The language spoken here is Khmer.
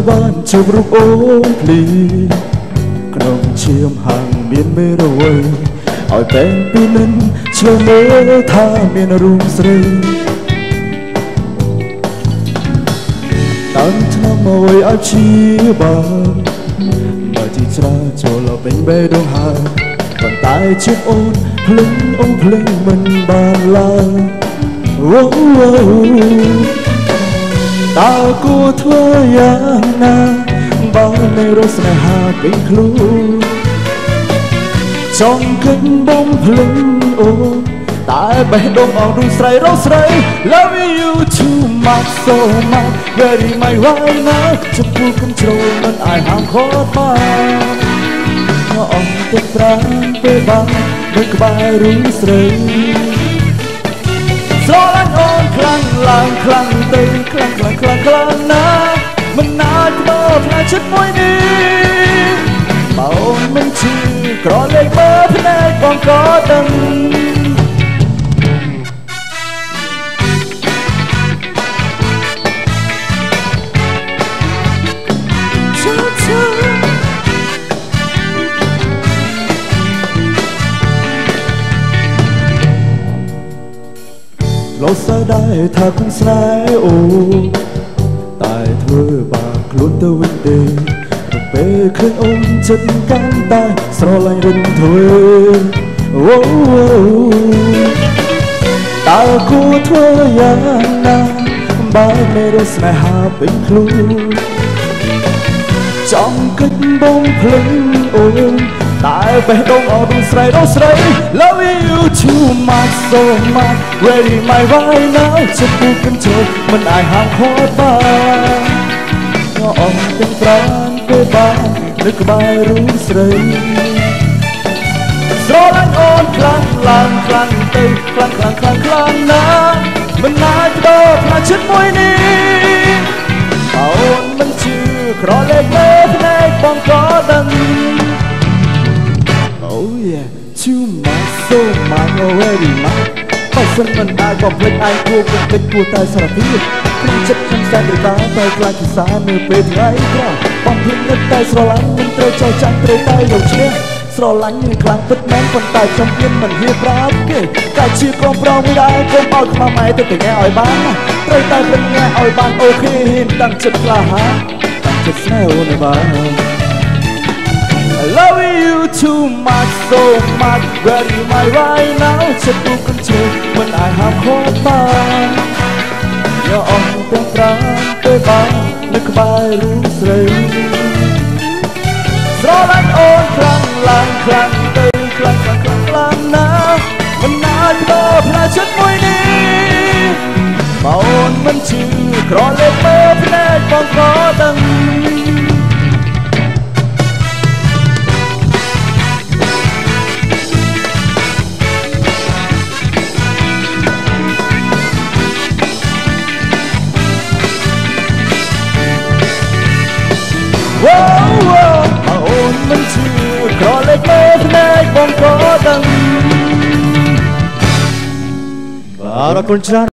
បានជួបរូបអូនភ្លីក្នុងឈាមហាងមានមេរវៃឲ្យតែពីនឹងឆ្លងមើលថាមានរូបស្រីតាំងឆ្នាំមកឲ្យជាបានមកទីច្រាចូលពេញបេះដូងហើយប៉ុន្តែជិតអូនភ្លេងអូនភ្លេងមិនបានឡើយតើគួរធ្វើយ៉ាងណាបើនៅរស់ស្នេហាពេញខ្លួនចង់គិតបំភ្លេងអូនតែបេះដូងអងរូបស្រីរស់ស្រី Love you too much so much very my right now ចំពោះគំជ្រោលមិនអាចហាមឃាត់បានអងទឹកប្រាំពេលបាននៅក្បែររូបស្រីស្រឡាញ់អូនខ្លាំងឡើងខ្លាំងទៅខ្លាំងណាស់មិនអាចមើលផ្នែកចិត្តមួយនេះបើអូនមិនជឿក្រឡេកមើលផ្នែកបងក៏ដឹងលោកសើដែរថាគង់ស្នេហ៍អូតែធ្វើបាបខ្លួនទៅវិញទេទៅពេលឃើញអូនចិត្តកាន់តែស្រឡាញ់រិនធ្វើអូតើគួរធ្វើយ៉ាងណាបើមេរស្នេហាពេញខ្លួនចង់គិតបងភ្លេងអូនតែបេះដូងអងរូបស្រី Love you too much so much very my right now ចំពោះគំជ្រោលមិនអាចហាមឃាត់បានអងទាំងប្រាណពេលបាននៅក្បែររូបស្រីស្រឡាញ់អូនខ្លាំងឡើងខ្លាំងទៅខ្លាំងណាស់មិនអាចបដូរផ្នែកចិត្តមួយនេះអូនមិនជឿក្រឡេកមើលផ្នែកបងក៏ដឹងtoo much so much already បើសិនមិនអាចបំភ្លេចឯងគួរគិតគួរតែសារភាពក្នុងចិត្តខ្ញុំសែនរកាតែខ្លាចភាសានៅពេលថ្ងៃក្រោយបំភ្លេចនឹកតែស្រឡាញ់មិនត្រូវចោលចាញ់ត្រូវតែយកឈ្នះស្រឡាញ់នឹងខ្លាំងពិតមែនប៉ុន្តែខ្ញុំមានមិនហ៊ានប្រាប់គេតែជាកូនប្រុសមួយដែរកុំឲ្យខ្មាំឯងទៅកញ្ញាឲ្យបានត្រូវតែប្រឹងញ៉ាឲ្យបានអូខេហ៊ានតាំងចិត្តក្លាហានតាំងចិត្តស្នេហ៍អូនឲ្យបានI love you too much so much very my right now ចិត្តទូកញ្ជើមិនអាចហាមឃាត់បានយកអស់ទាំងប្រាណពេលបាននៅក្បែររូបស្រីស្រឡាញ់អូនខ្លាំងឡើងខ្លាំងទៅខ្លាំងណាស់មិនអាចបដូរផ្នែកចិត្តមួយនេះបើអូនមិនជឿក្រឡេកមើលផ្នែកបងក៏ដឹងអូនមិនជឿក្រឡេកមើលផ្នែកបងក៏ដឹងបាទអរគុណច្រើន